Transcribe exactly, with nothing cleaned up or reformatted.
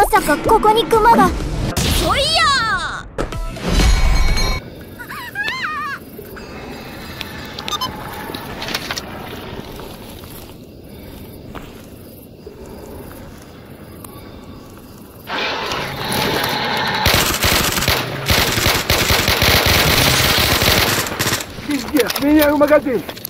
まさかここにクマが。 そいや Minha uma gatinha.